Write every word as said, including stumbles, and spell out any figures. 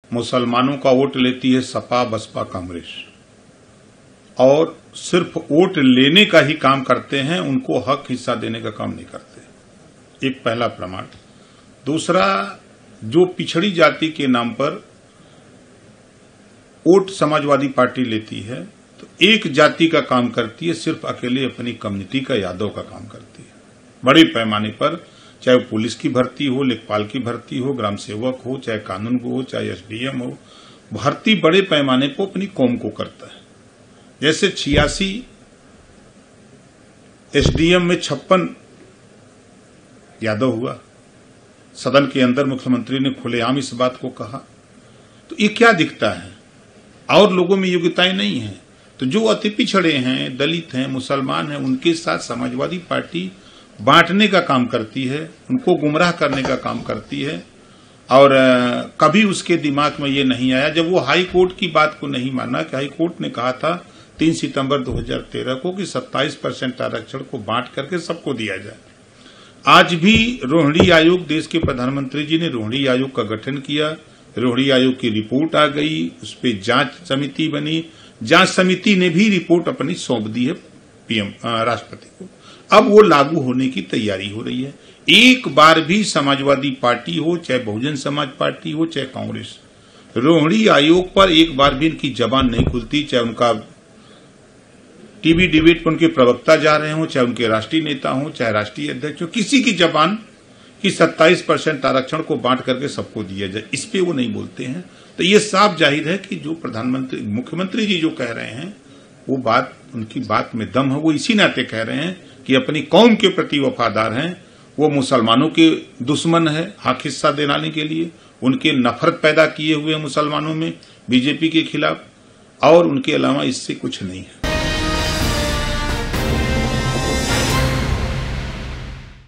मुसलमानों का वोट लेती है सपा बसपा कांग्रेस, और सिर्फ वोट लेने का ही काम करते हैं, उनको हक हिस्सा देने का काम नहीं करते। एक पहला प्रमाण। दूसरा, जो पिछड़ी जाति के नाम पर वोट समाजवादी पार्टी लेती है तो एक जाति का काम करती है, सिर्फ अकेले अपनी कम्युनिटी का, यादव का काम करती है। बड़े पैमाने पर, चाहे वो पुलिस की भर्ती हो, लेखपाल की भर्ती हो, ग्राम सेवक हो, चाहे कानून को हो, चाहे एसडीएम हो, भर्ती बड़े पैमाने पर अपनी कौम को करता है। जैसे छियासी एसडीएम में छप्पन यादव हुआ, सदन के अंदर मुख्यमंत्री ने खुलेआम इस बात को कहा। तो ये क्या दिखता है? और लोगों में योग्यताएं नहीं है, तो जो अति पिछड़े हैं, दलित हैं, मुसलमान हैं, उनके साथ समाजवादी पार्टी बांटने का काम करती है, उनको गुमराह करने का काम करती है। और कभी उसके दिमाग में ये नहीं आया, जब वो हाई कोर्ट की बात को नहीं माना कि हाई कोर्ट ने कहा था तीन सितंबर दो हज़ार तेरह को कि सत्ताईस परसेंट आरक्षण को बांट करके सबको दिया जाए। आज भी रोहिणी आयोग, देश के प्रधानमंत्री जी ने रोहिणी आयोग का गठन किया, रोहिणी आयोग की रिपोर्ट आ गई, उस पर जांच समिति बनी, जांच समिति ने भी रिपोर्ट अपनी सौंप दी है पीएम राष्ट्रपति को। अब वो लागू होने की तैयारी हो रही है। एक बार भी समाजवादी पार्टी हो, चाहे बहुजन समाज पार्टी हो, चाहे कांग्रेस, रोहिणी आयोग पर एक बार भी इनकी जबान नहीं खुलती, चाहे उनका टीवी डिबेट पर उनके प्रवक्ता जा रहे हों, चाहे उनके राष्ट्रीय नेता हों, चाहे राष्ट्रीय अध्यक्ष हो, किसी की जबान कि सत्ताईस परसेंट आरक्षण को बांट करके सबको दिया जाए, इस पे वो नहीं बोलते हैं। तो ये साफ जाहिर है कि जो प्रधानमंत्री मुख्यमंत्री जी जो कह रहे हैं वो बात, उनकी बात में दम है। वो इसी नाते कह रहे हैं कि अपनी कौम के प्रति वफादार हैं, वो मुसलमानों के दुश्मन है हक हिस्सा दिलाने के लिए, उनके नफरत पैदा किए हुए मुसलमानों में बीजेपी के खिलाफ, और उनके अलावा इससे कुछ नहीं है।